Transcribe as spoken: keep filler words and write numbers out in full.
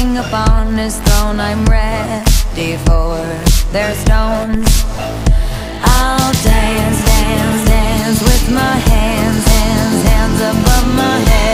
king upon his throne, I'm ready for their stones.